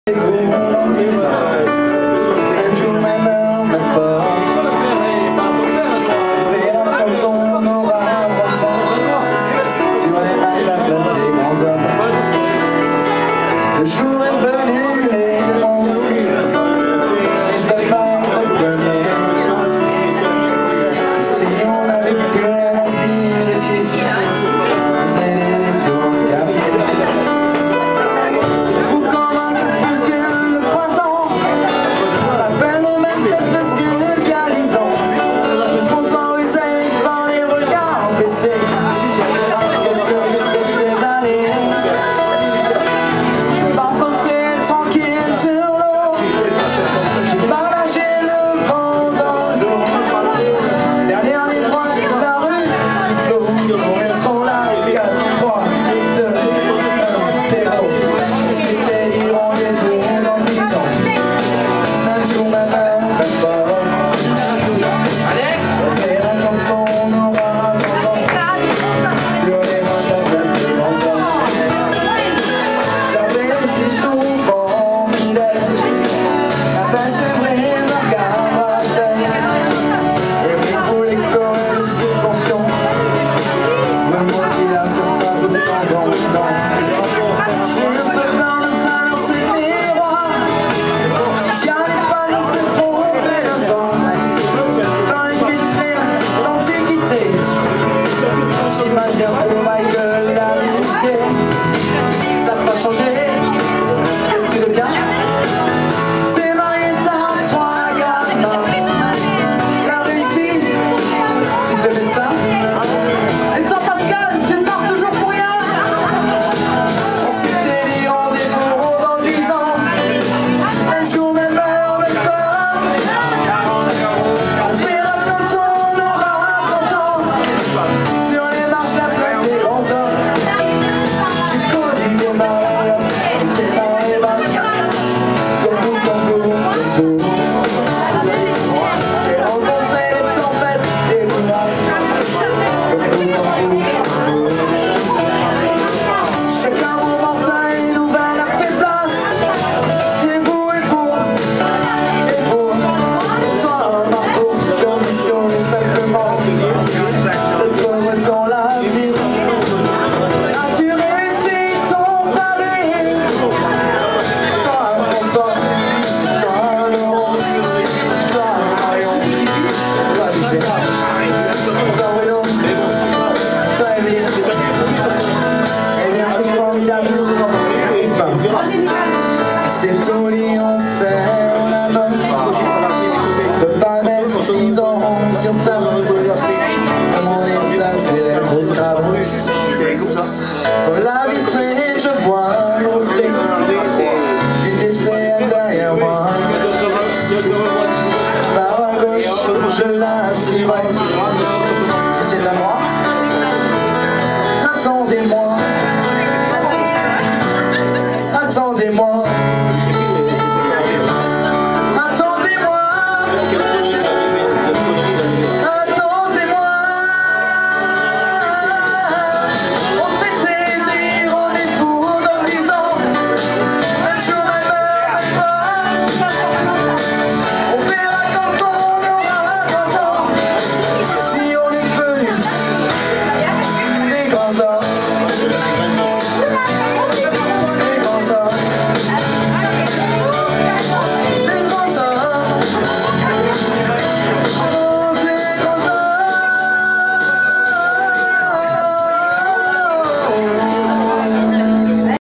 Vous dans 10 ans, même jour, même heure, même port. On verra comme son aura 30 ans sur les marches, la place des grands hommes. Le jour est venu et moi aussi, et je veux pas être le premier. Si on n'avait plus rien à se dire ici, on faisait des tours au quartier. J'imagine pour Michael l'amitié. Ça va changer. Qu'est-ce que tu deviens? C'est marié, t'as 3 gamins. T'as réussi. Tu fais médecin. Et toi Pascal, tu ne pars toujours pour rien. On s'était dit rendez-vous dans 10 ans. Même jour, même heure, même temps. On verra quand on aura 30 ans. Sur les marches de la place des grands hommes. J'ai connu des mariottes et des marées basses. Comme vous, comme vous. J'ai rencontré des tempêtes, des bourrasques. Comme vous. Chacun son portail nouvelle a fait place. Et vous, soit un marteau qui ambitionne simplement d'être heureux dans la vie. As-tu réussi ton pari? Soit un François, soit un Laurent, soit un Marion, toi Gégé, soit Bruno, soit Evelyne. Eh bien c'est formidable. C'est Tony, on sait.